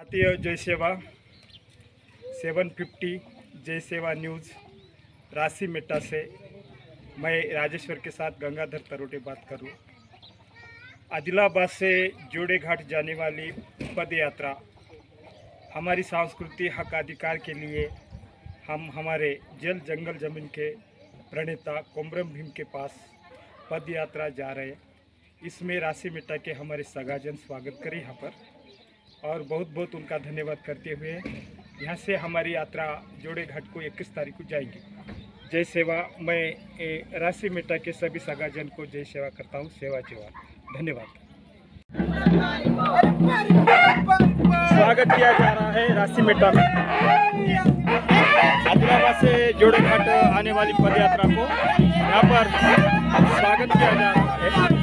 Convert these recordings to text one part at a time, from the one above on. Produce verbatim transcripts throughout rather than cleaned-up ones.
भारतीय जय सेवा सेवन फिफ्टी जय सेवा न्यूज़ राशि मेटा से मैं राजेश्वर के साथ गंगाधर तरोटे बात करूं। आदिलाबाद से जोड़े घाट जाने वाली पद यात्रा हमारी सांस्कृतिक हक अधिकार के लिए हम हमारे जल जंगल जमीन के प्रणेता कोमरम भीम के पास पद यात्रा जा रहे हैं। इसमें राशि मेटा के हमारे सगाजन स्वागत करें यहाँ पर और बहुत बहुत उनका धन्यवाद करते हुए यहाँ से हमारी यात्रा जोड़े घाट को इक्कीस तारीख को जाएगी। जय सेवा। मैं राशि मेटा के सभी सगाजन को जय सेवा करता हूँ। सेवा जवान। धन्यवाद। स्वागत किया जा रहा है राशि मेटा में। आदिलाबाद से जोड़े घाट आने वाली पद यात्रा को यहाँ पर स्वागत किया जा रहा है।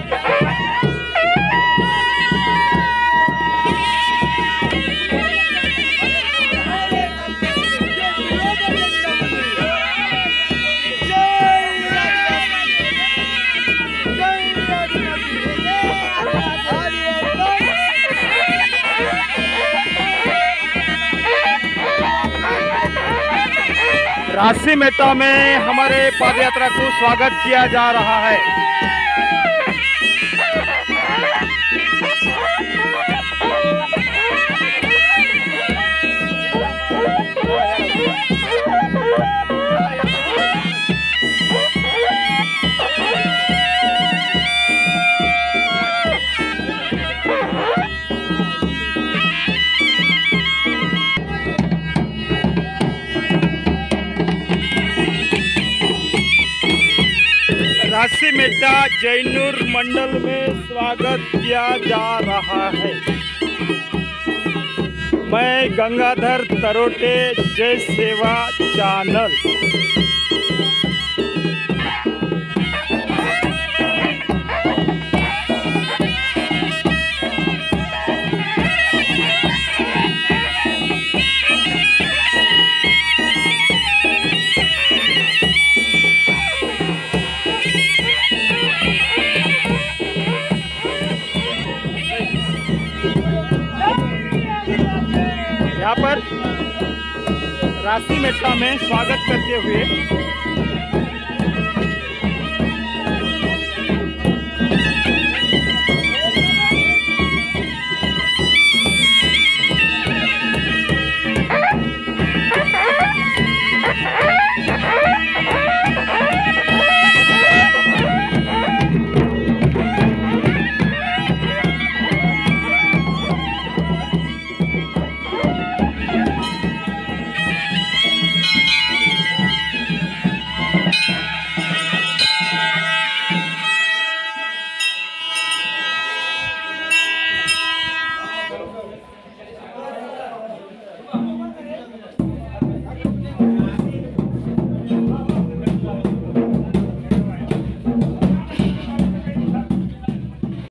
राशि मेटा में हमारे पदयात्रा को स्वागत किया जा रहा है। राशि मेटा जैनूर मंडल में स्वागत किया जा रहा है। मैं गंगाधर तरोटे जय सेवा चैनल। यहाँ पर राशि मेटा में स्वागत करते हुए